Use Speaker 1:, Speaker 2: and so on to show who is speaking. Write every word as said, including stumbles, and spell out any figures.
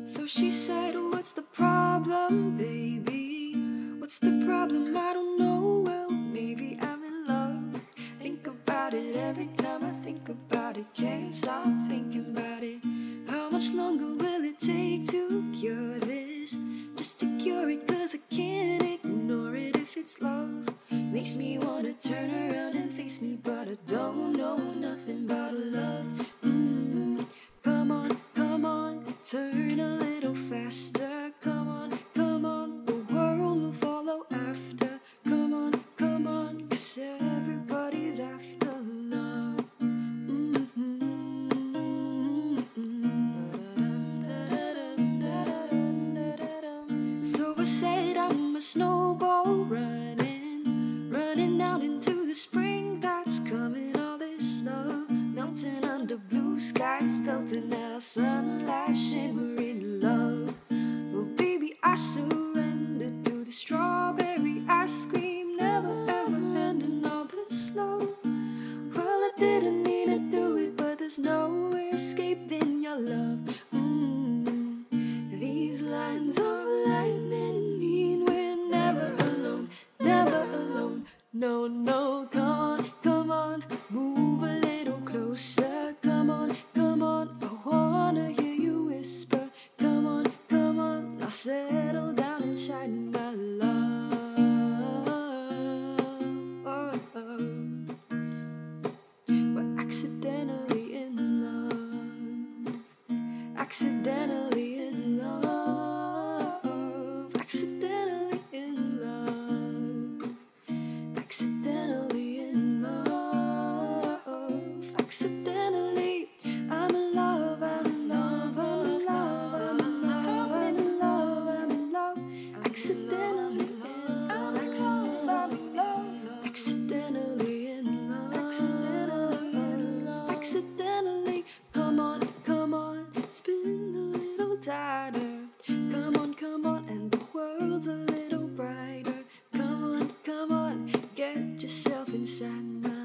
Speaker 1: So she said, what's the problem, baby? What's the problem? I don't know. Well, maybe I'm in love. Think about it every time I think about it. Can't stop thinking about it. How much longer will it take to cure this? Just to cure it, cause I can't ignore it. If it's love, makes me wanna turn around and face me, but I don't know nothing about love. mm. Come on, come on, turn a little faster. Come on, come on, the world will follow after. Come on, come on, cause everybody's after love. Mm-hmm. So I said I'm a snowball running, running out into the spring that's coming. All this love melting under blue skies, belting out sunlight, shimmering love. Well, baby, I surrendered to the strawberry ice cream, never ever ending all this love. Well, I didn't mean to do it, but there's no escaping your love. mm. These lines of lightning mean we're never alone, never alone. No, no, come on, come on, move a little closer. Come on, come on, I wanna hear you whisper. Come on, come on, now settle down inside my love. Oh, oh. We're accidentally in love, accidentally in love, accidentally in love, accidentally in love, accidentally. I'm in love, I'm in love, I'm in love, I'm in love, I'm in love, I'm in love, accidentally in love, I'm in love, accidentally in love, accidentally in love, accidentally. Come on, come on, spin a little tighter. Come on, come on, and the world's a little brighter. Come on, come on, get yourself inside my